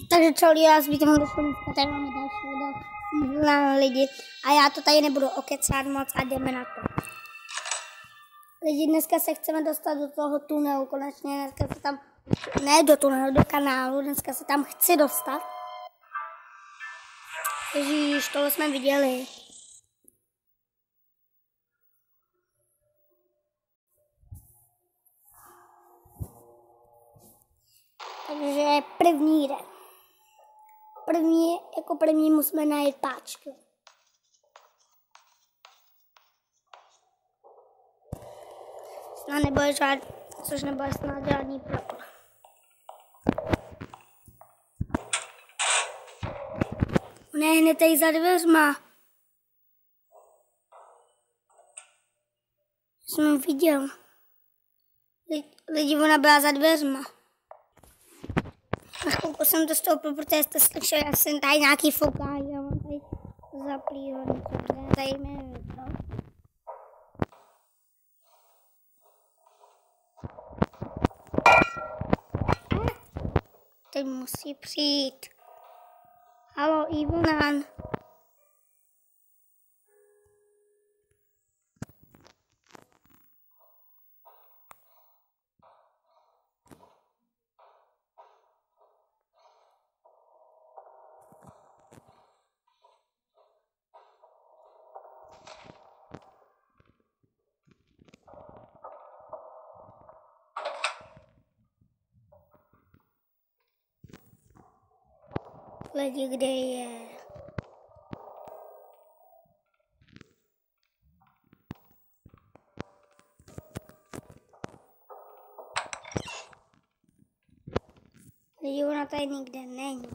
Takže čau, já s Vítem dneska tady máme další video na lidi a já to tady nebudu okecat moc a jdeme na to. Lidi, dneska se chceme dostat do toho tunelu, konečně dneska se tam, ne do tunelu, do kanálu, dneska se tam chci dostat. Ježíš, tohle jsme viděli. Takže první den. Jako první musíme najít páčky. Snad nebude což nebude snad žádný problém. Ne, hned tady za dveřma. Jsem viděl. Lidi, ona byla za dveřma. Na chvilku jsem to stoupil, protože jste slyšeli, já jsem tady nějaký fouká, já mám tady zaplý hodně, tady nevím, co. Teď musí přijít. Halo, Ivonan. Lidi, kde je? Lidi, ona tady nikde není.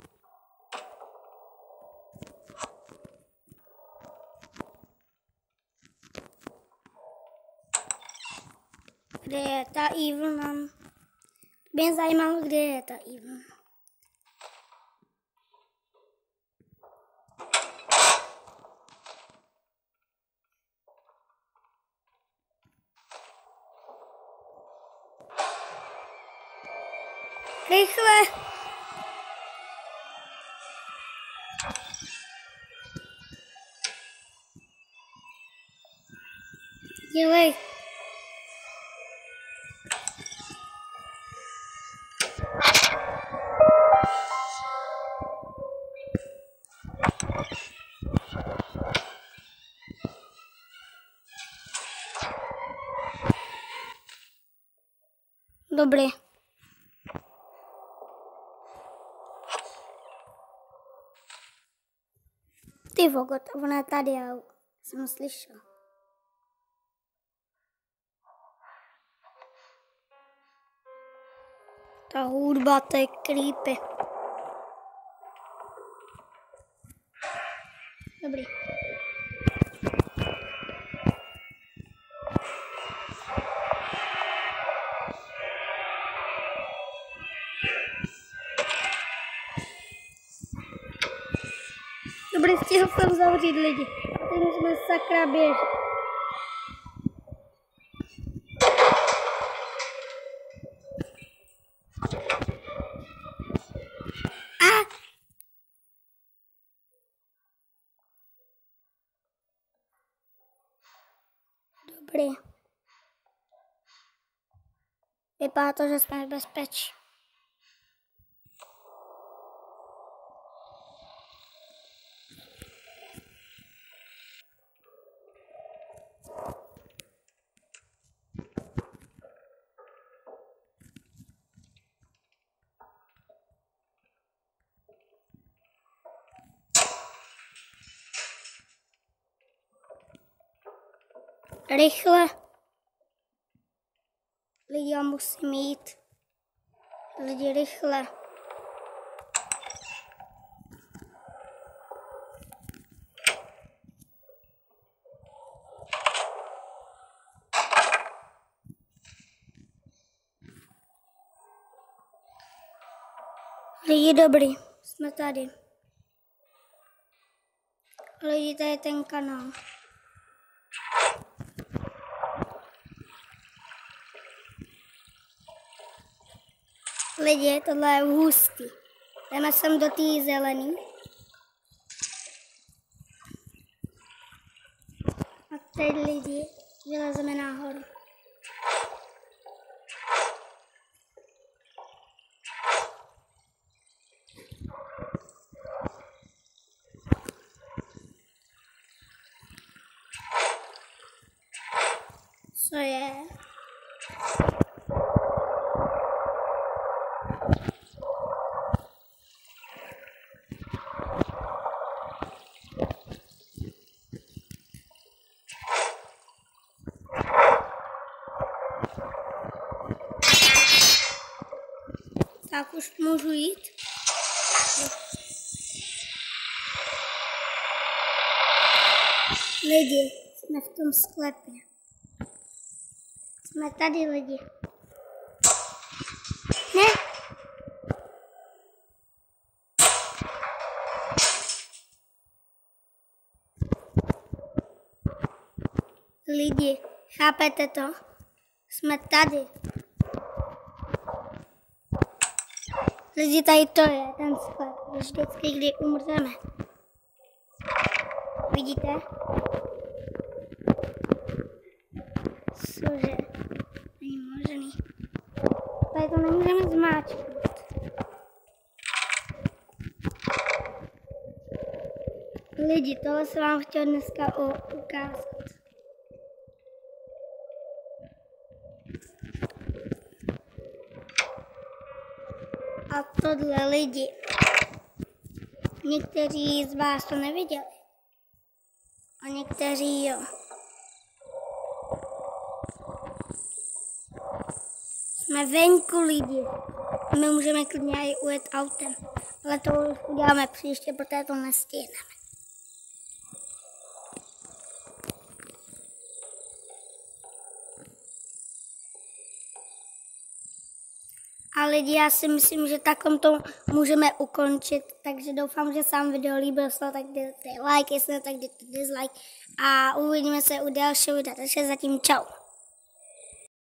Kde je ta Ivana? Mě zajímalo, kde je ta Ivana. Rychle! Dělej! Dobrý. Ty vogot, ona je tady, já jsem slyšel. Ta hudba, to je creepy. Dobrý. Dobrý, stihl jsem zavřít lidi. A teď musíme sakra běžet. Dobrý. Vypadá to, že jsme v bezpečí. Rychle. Lidi, já musím jít. Lidi, rychle. Lidi, dobrý. Jsme tady. Lidi, tady je ten kanál. Lidi, tohle je hustý. Jdeme sem do té zelený. A teď lidi vylezeme nahoru. Co je? Tak už můžu jít. Lidi, jsme v tom sklepě. Jsme tady, lidi. Ne. Lidi, chápete to? Jsme tady. Lidi, tady to je ten sklep. Vždycky, kdy umřeme. Vidíte? Cože? Není možný. Tady to nemůžeme zmáčknout. Lidi, tohle jsem vám chtěl dneska ukázat. A tohle lidi. Někteří z vás to neviděli. A někteří jo. Jsme venku, lidi. My můžeme klidně i ujet autem. Ale to už uděláme příště, protože to nestihneme. A lidi, já si myslím, že takom to můžeme ukončit. Takže doufám, že se vám video líbilo, tak dejte like, jestli ne, tak dejte dislike. A uvidíme se u dalšího videa. Takže zatím čau.